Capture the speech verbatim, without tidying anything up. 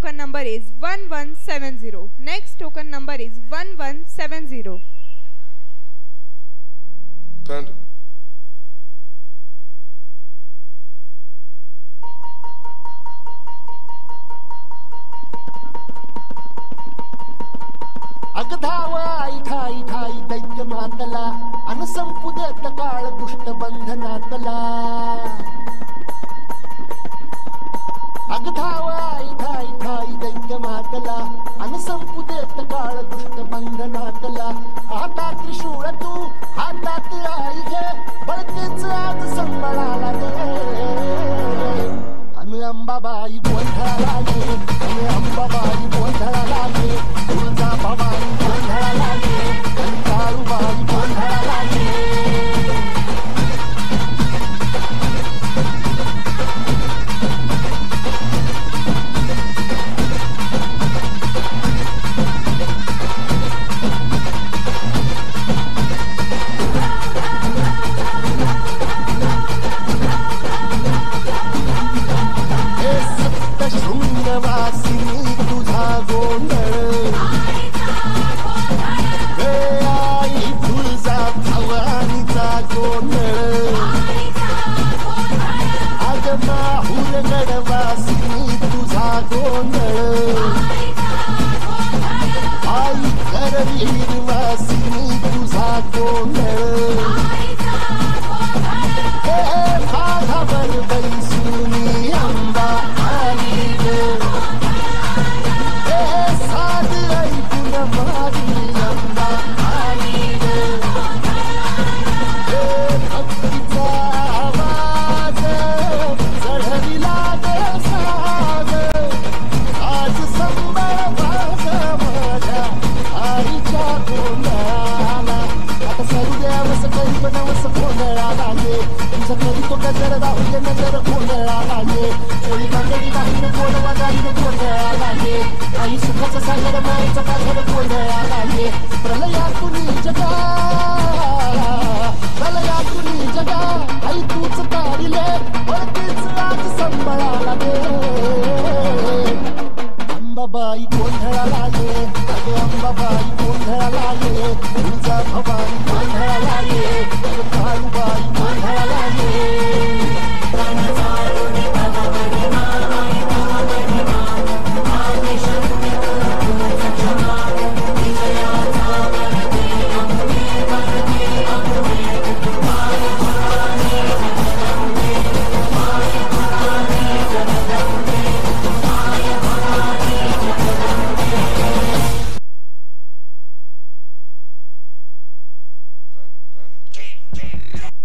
token number is one one seven zero. Next token number is one one seven zero. Panda. अगधाव आई ठाई ठाई दैत्य मातला अन संपू देत काळ दुष्ट बंधनातला अगधाव आई ठाई ठाई दैत्य मातला अन संपू देत काळ दुष्ट बंधनातला हातात त्रिशूळ तू हातात आई घे बळतेच आज संबळाला दे अन अंबाबाई गोंधळाला गे अन अंबाबाई गोंधळाला गे तुळजा भवानी गोंधळाला गे अन काळूबाई गोंधळाला गे शृंगवासिनी तुझा गोंधळ गे आई तुळजा भवानीचा गोंधळ अग माहूर गडवासिनी तुझा गोंधळ आई करवीर वासिनी तुझा गोंधळ हे माधवर बैसुनी अंबा आली ग हे साध ऐकून मारी अंबा आली ग हे भक्तीचा आवाज चढविला ग साग आज संबळ वाज माझ्या आईच्या गोंधळाला आता सरू द्यावस करी बनवस गोंधळाला ये तुझं कधी तो गजर दाहून नजर गोंधळाला ये कोळी बांगडी बाहीन गोड वाजारीन गोंधळाला ये आई सुखाचा सागर मायेचा पाघर गोंधळाला ये प्रलयातुनी जगा प्रलयातुनी जगा आई तूच तारिले वळतीच आज संबळाला दे अंबाबाई गोंधळाला ये अगं अंबाबाई गोंधळाला ये तुझा भवानी गोंधळाला ये अगं काळूबाई गोंधळाला ये Panda. Panda.